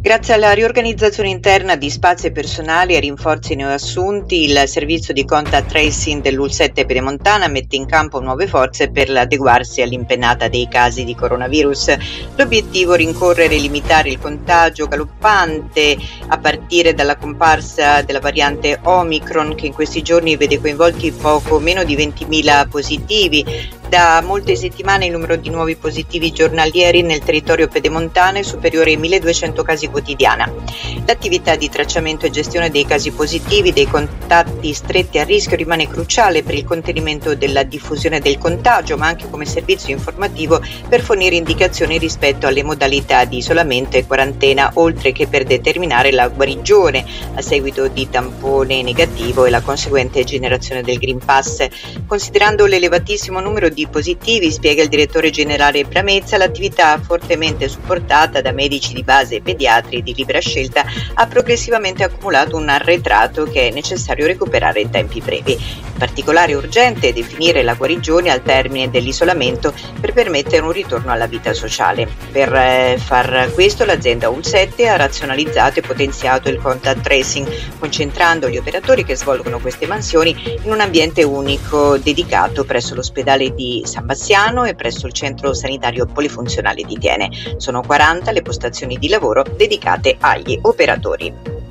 Grazie alla riorganizzazione interna di spazi e personale e rinforzi neoassunti, il servizio di contact tracing dell'Ul7 Pedemontana mette in campo nuove forze per adeguarsi all'impennata dei casi di coronavirus. L'obiettivo è rincorrere e limitare il contagio galoppante a partire dalla comparsa della variante Omicron, che in questi giorni vede coinvolti poco meno di 20.000 positivi. Da molte settimane il numero di nuovi positivi giornalieri nel territorio pedemontano è superiore ai 1.200 casi quotidiana. L'attività di tracciamento e gestione dei casi positivi, dei contatti stretti a rischio, rimane cruciale per il contenimento della diffusione del contagio, ma anche come servizio informativo per fornire indicazioni rispetto alle modalità di isolamento e quarantena, oltre che per determinare la guarigione a seguito di tampone negativo e la conseguente generazione del Green Pass. Considerando l'elevatissimo numero di positivi, spiega il direttore generale Bramezza, l'attività fortemente supportata da medici di base e pediatri di libera scelta ha progressivamente accumulato un arretrato che è necessario recuperare in tempi brevi. In particolare urgente definire la guarigione al termine dell'isolamento per permettere un ritorno alla vita sociale. Per far questo l'azienda Ul7 ha razionalizzato e potenziato il contact tracing, concentrando gli operatori che svolgono queste mansioni in un ambiente unico dedicato presso l'ospedale di San Bassiano e presso il centro sanitario polifunzionale di Thiene. Sono 40 le postazioni di lavoro dedicate agli operatori.